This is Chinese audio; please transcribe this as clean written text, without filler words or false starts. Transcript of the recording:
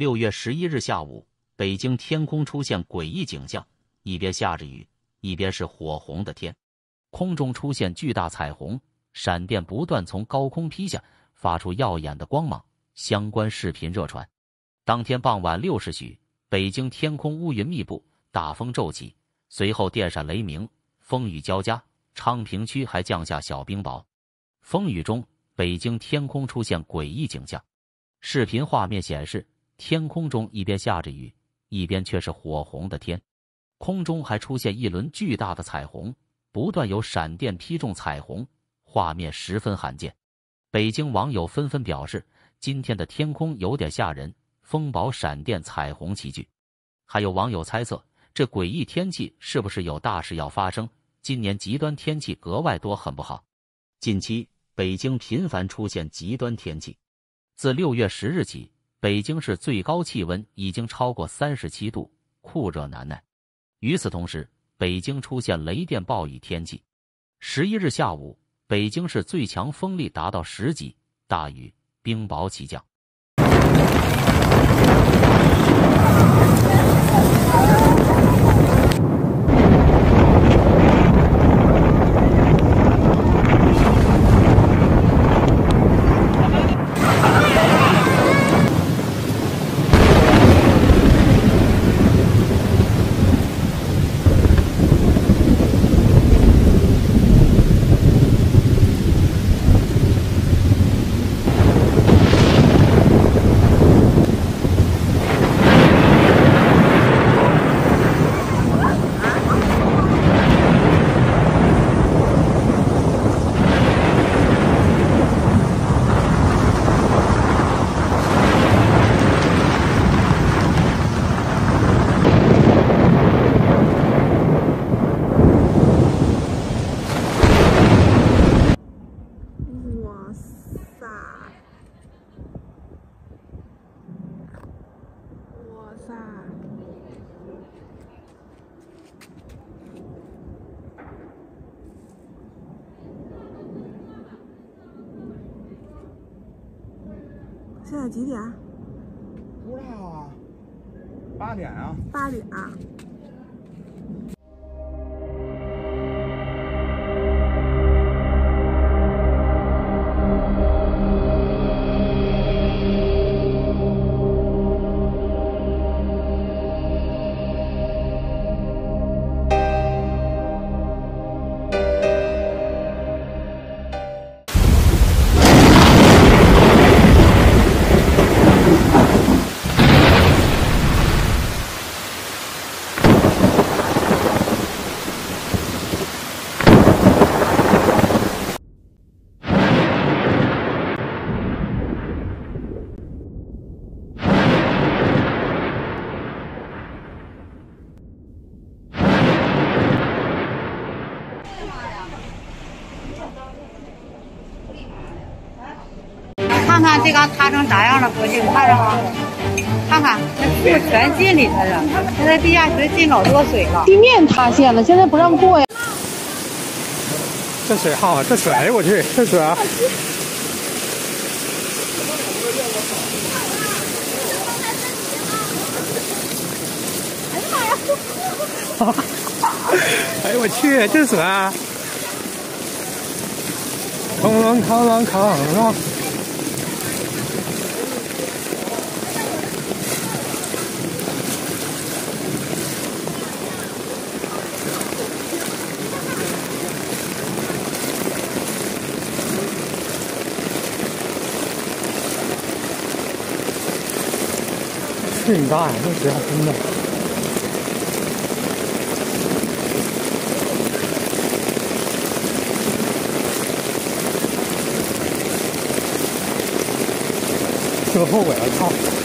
6月11日下午，北京天空出现诡异景象，一边下着雨，一边是火红的天，空中出现巨大彩虹，闪电不断从高空劈下，发出耀眼的光芒。相关视频热传。当天傍晚6时许，北京天空乌云密布，大风骤起，随后电闪雷鸣，风雨交加，昌平区还降下小冰雹。风雨中，北京天空出现诡异景象。视频画面显示，天空中一边下着雨，一边却是火红的天，空中还出现一轮巨大的彩虹，不断有闪电劈中彩虹，画面十分罕见。北京网友纷纷表示，今天的天空有点吓人，风雹、闪电、彩虹齐聚。还有网友猜测，这诡异天气是不是有大事要发生？今年极端天气格外多，很不好。近期，北京频繁出现极端天气。自6月10日起，北京市最高气温已经超过37度，酷热难耐。与此同时，北京出现雷电暴雨天气。11日下午，北京市最强风力达到10级，大雨、冰雹齐降。 现在几点？ 不知道啊，8点啊。 8点啊。 看看这刚塌成啥样了，哥姐，你看着吗？看看那树全进里头了，现在地下室进老多水了， 地面塌陷了，现在不让过呀。 这水好，这水，哎呦我去，这水啊！哎呦我去，这水啊！扛浪。挺大呀，这水还真的。车后尾，我操！